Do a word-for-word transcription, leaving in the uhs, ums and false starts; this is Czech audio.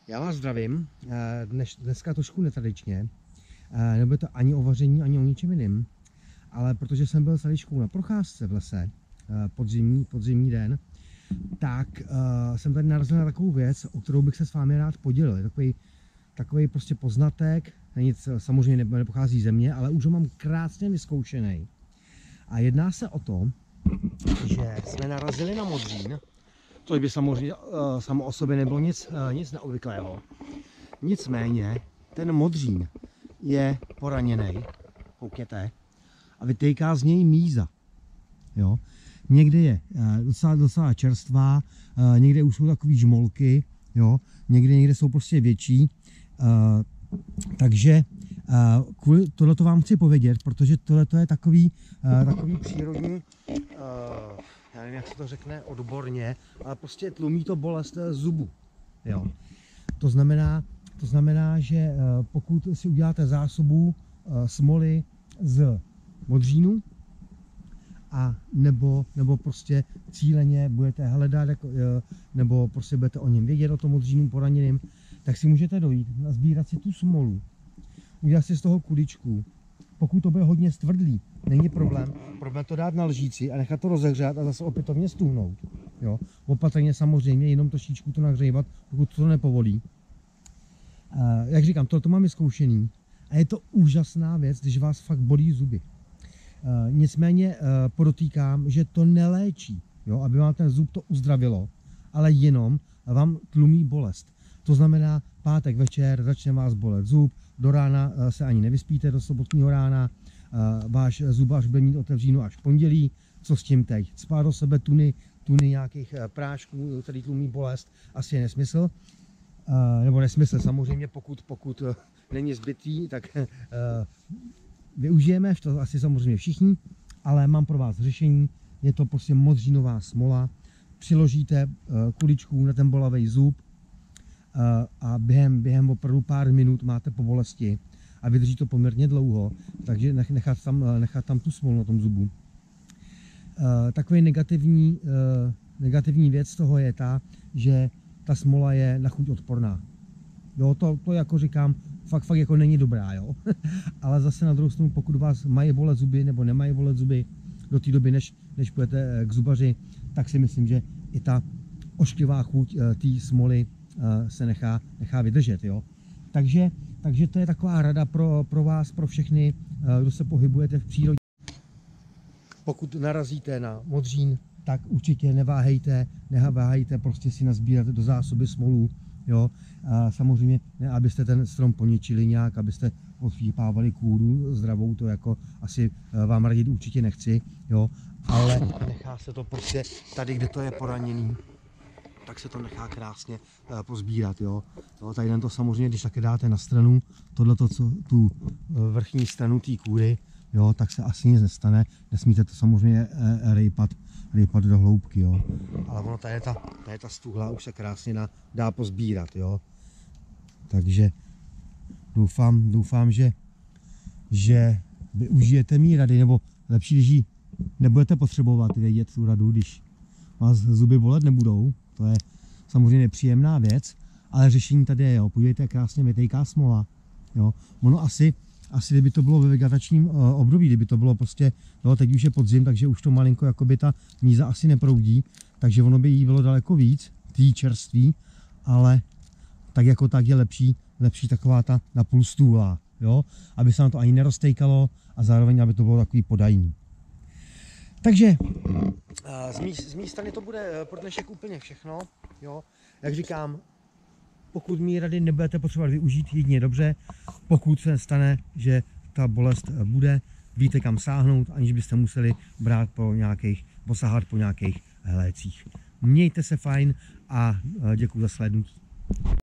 Já vás zdravím, Dnes, dneska trošku netradičně, nebude to ani o vaření, ani o ničem jiným, ale protože jsem byl s Eliškou na procházce v lese, podzimní, podzimní den, tak uh, jsem tady narazil na takovou věc, o kterou bych se s vámi rád podělil. Je takový, takový prostě poznatek, nic, samozřejmě nepochází ze mě, ale už ho mám krásně vyzkoušený. A jedná se o to, že jsme narazili na modřín, což by samozřejmě uh, samo o sobě nebylo nic, uh, nic neobvyklého. Nicméně ten modřín je poraněný, koukněte, a vytejká z něj míza. Jo? Někde je uh, docela, docela čerstvá, uh, někde už jsou takové žmolky, jo? Někde, někde jsou prostě větší. Uh, takže uh, kvůli tohleto vám chci povědět, protože tohleto je takový, uh, takový přírodní, uh, já nevím, jak se to řekne odborně, ale prostě tlumí to bolest zubu. Jo. To znamená, to znamená, že uh, pokud si uděláte zásobu uh, smoly z modřínu, a nebo, nebo prostě cíleně budete hledat, jako, uh, nebo prostě budete o něm vědět, o tom modřínu poraněným, tak si můžete dojít, nazbírat si tu smolu, udělat si z toho kuličku. Pokud to bude hodně stvrdlý, není problém, problém to dát na lžíci a nechat to rozehřát a zase opětovně stuhnout. Jo? Opatrně samozřejmě, jenom trošičku to nahřívat, pokud to nepovolí. Uh, jak říkám, tohle to mám vyzkoušený a je to úžasná věc, když vás fakt bolí zuby. Uh, nicméně uh, podotýkám, že to neléčí, jo? Aby vám ten zub to uzdravilo, ale jenom vám tlumí bolest. To znamená, pátek večer začne vás bolet zub, do rána se ani nevyspíte, do sobotního rána, váš zubař bude mít otevříno až v pondělí. Co s tím teď? Spát do sebe tuny, tuny nějakých prášků, který tlumí bolest, asi je nesmysl. Nebo nesmysl, samozřejmě, pokud, pokud není zbytý, tak využijeme, to asi samozřejmě všichni, ale mám pro vás řešení, je to prostě modřínová smola, přiložíte kuličku na ten bolavý zub, a během, během opravdu pár minut máte po bolesti a vydrží to poměrně dlouho, takže nechat tam, nechat tam tu smolu na tom zubu. Takový negativní, negativní věc z toho je ta, že ta smola je na chuť odporná. Jo, to, to jako říkám, fakt, fakt jako není dobrá, jo. Ale zase na druhou stranu, pokud vás mají bolet zuby nebo nemají bolet zuby do té doby, než, než půjdete k zubaři, tak si myslím, že i ta ošklivá chuť té smoly se nechá, nechá vydržet. Jo? Takže, takže to je taková rada pro, pro vás, pro všechny, kdo se pohybujete v přírodě. Pokud narazíte na modřín, tak určitě neváhejte, neváhejte prostě si nazbírat do zásoby smolu. Jo? A samozřejmě ne, abyste ten strom poničili nějak, abyste odfípávali kůru zdravou, to jako asi vám radit určitě nechci, jo? Ale nechá se to prostě tady, kde to je poraněný, tak se to nechá krásně uh, pozbírat. Jo. No, tady to samozřejmě, když také dáte na stranu, tohleto, co, tu uh, vrchní stranu té kůry, jo, tak se asi nic nestane. Nesmíte to samozřejmě uh, rejpat, rejpat do hloubky. Jo. Ale ono, tady ta, tady ta stuhla už se krásně na, dá pozbírat. Jo. Takže doufám, doufám že, že využijete mý rady, nebo lepší, když ji nebudete potřebovat vědět tu radu, když vás zuby bolet nebudou. To je samozřejmě nepříjemná věc, ale řešení tady je, jo. Podívejte, krásně vytejká smola. Jo. Ono asi, asi, kdyby to bylo ve vegetačním uh, období, kdyby to bylo prostě, no, teď už je podzim, takže už to malinko, jakoby ta míza asi neproudí, takže ono by jí bylo daleko víc, tý čerství, ale tak jako tak je lepší, lepší taková ta napůl stůlá, jo, aby se na to ani neroztejkalo a zároveň, aby to bylo takový podajný. Takže z mé, z mé strany to bude pro dnešek úplně všechno. Jo. Jak říkám, pokud mý rady nebudete potřebovat využít, jedině dobře. Pokud se stane, že ta bolest bude, víte kam sáhnout, aniž byste museli brát po nějakých, posahat po nějakých hlécích. Mějte se fajn a děkuji za slednutí.